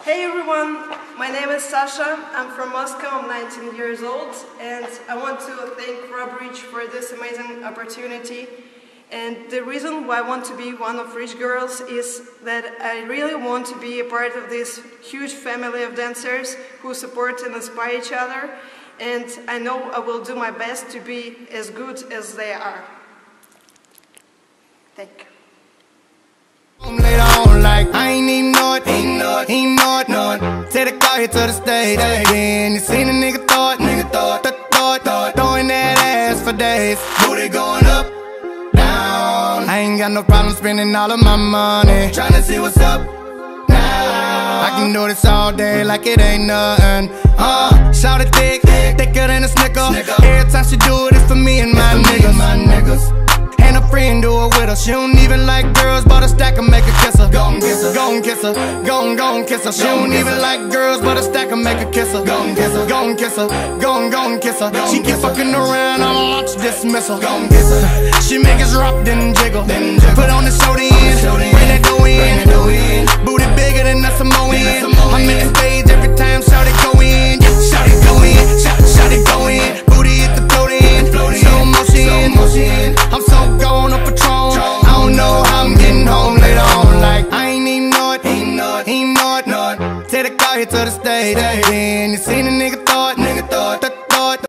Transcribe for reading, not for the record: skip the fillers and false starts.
Hey everyone, my name is Sasha. I'm from Moscow, I'm 19 years old, and I want to thank Rob Rich for this amazing opportunity. And the reason why I want to be one of Rich Girls is that I really want to be a part of this huge family of dancers who support and inspire each other, and I know I will do my best to be as good as they are. Thank you. Later on, like I ain't even know it, Take the car here to the stage, then you seen a nigga thought, throwing that ass for days. Booty going up, down. I ain't got no problem spending all of my money, tryna see what's up now. I can do this all day like it ain't nothing. Shout it thick, thicker than a Snicker. Every time she do it, it's for me and my niggas. And a friend do it with her. She don't even like girls, but a stack and make her kiss her. Gon' kiss her, gon' kiss her, gon' kiss her. She don't even like girls, but a stack and make her kiss her. Gon' kiss her, gon' kiss her, gon' kiss her. She keep fucking around, I'ma launch dismissal. Gon' kiss her. She make us rock, then jiggle. Put on the show in, bring that dough in. Booty bigger than a Samoan. I'm in the stage every time, shout it go in. Shout it go in, shout it go in. Booty hit the float in, slow motion. I'm so gone on Patron, I don't know how I'm getting home later on. Like I ain't even know it, Take the car here to the stage, then you seen a nigga